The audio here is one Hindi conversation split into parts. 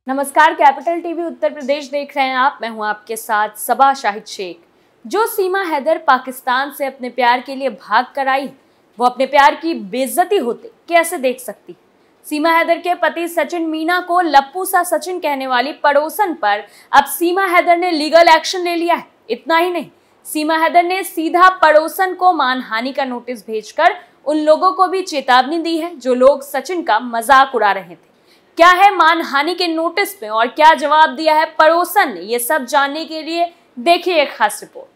नमस्कार, कैपिटल टीवी उत्तर प्रदेश देख रहे हैं आप। मैं हूं आपके साथ सबा शाहिद शेख। जो सीमा हैदर पाकिस्तान से अपने प्यार के लिए भाग कर आई, वो अपने प्यार की बेइज्जती होते कैसे देख सकती। सीमा हैदर के पति सचिन मीना को लप्पू सा सचिन कहने वाली पड़ोसन पर अब सीमा हैदर ने लीगल एक्शन ले लिया है। इतना ही नहीं, सीमा हैदर ने सीधा पड़ोसन को मानहानि का नोटिस भेजकर उन लोगों को भी चेतावनी दी है जो लोग सचिन का मजाक उड़ा रहे थे। क्या है मानहानि के नोटिस में और क्या जवाब दिया है पड़ोसन ने, ये सब जानने के लिए देखिए एक खास रिपोर्ट।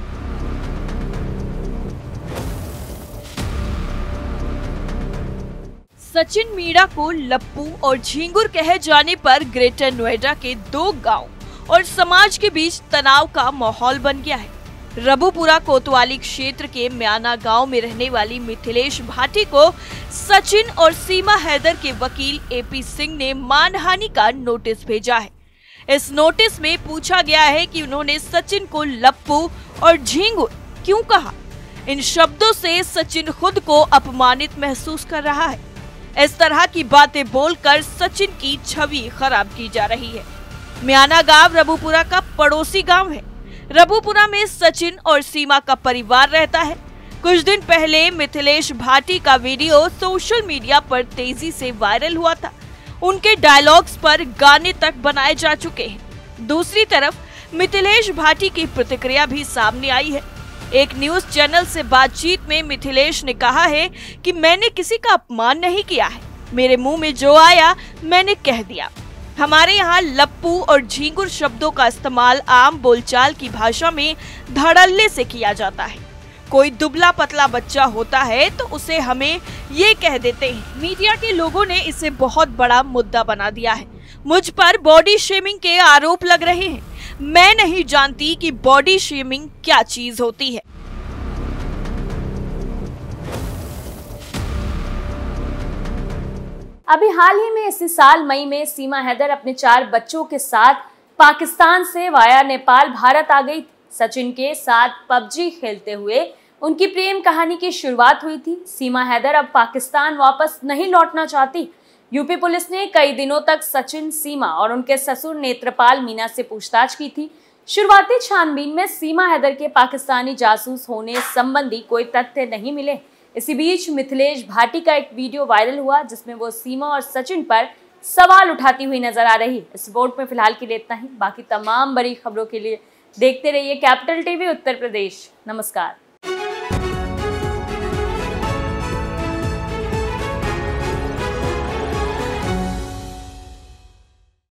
सचिन मीणा को लप्पू और झींगुर कहे जाने पर ग्रेटर नोएडा के दो गांव और समाज के बीच तनाव का माहौल बन गया है। रबुपुरा कोतवाली क्षेत्र के म्याना गांव में रहने वाली मिथिलेश भाटी को सचिन और सीमा हैदर के वकील एपी सिंह ने मानहानि का नोटिस भेजा है। इस नोटिस में पूछा गया है कि उन्होंने सचिन को लप्पू और झींगुर क्यों कहा। इन शब्दों से सचिन खुद को अपमानित महसूस कर रहा है। इस तरह की बातें बोलकर सचिन की छवि खराब की जा रही है। म्याना गांव रबुपुरा का पड़ोसी गांव है। रबुपुरा में सचिन और सीमा का परिवार रहता है। कुछ दिन पहले मिथिलेश भाटी का वीडियो सोशल मीडिया पर तेजी से वायरल हुआ था। उनके डायलॉग्स पर गाने तक बनाए जा चुके हैं। दूसरी तरफ मिथिलेश भाटी की प्रतिक्रिया भी सामने आई है। एक न्यूज चैनल से बातचीत में मिथिलेश ने कहा है कि मैंने किसी का अपमान नहीं किया है, मेरे मुंह में जो आया मैंने कह दिया। हमारे यहाँ लप्पू और झींगुर शब्दों का इस्तेमाल आम बोलचाल की भाषा में धड़ल्ले से किया जाता है। कोई दुबला पतला बच्चा होता है तो उसे हमें ये कह देते हैं। मीडिया के लोगों ने इसे बहुत बड़ा मुद्दा बना दिया है। मुझ पर बॉडी शेमिंग के आरोप लग रहे हैं। मैं नहीं जानती कि बॉडी शेमिंग क्या चीज होती है। अभी हाल ही में इसी साल मई में सीमा हैदर अपने 4 बच्चों के साथ पाकिस्तान से वाया नेपाल भारत आ गई थी। सचिन के साथ पबजी खेलते हुए उनकी प्रेम कहानी की शुरुआत हुई थी। सीमा हैदर अब पाकिस्तान वापस नहीं लौटना चाहती। यूपी पुलिस ने कई दिनों तक सचिन, सीमा और उनके ससुर नेत्रपाल मीना से पूछताछ की थी। शुरुआती छानबीन में सीमा हैदर के पाकिस्तानी जासूस होने संबंधी कोई तथ्य नहीं मिले। इसी बीच मिथिलेश भाटी का एक वीडियो वायरल हुआ जिसमें वो सीमा और सचिन पर सवाल उठाती हुई नजर आ रही। इस रिपोर्ट में फिलहाल के लिए इतना ही। बाकी तमाम बड़ी खबरों के लिए देखते रहिए कैपिटल टीवी उत्तर प्रदेश। नमस्कार।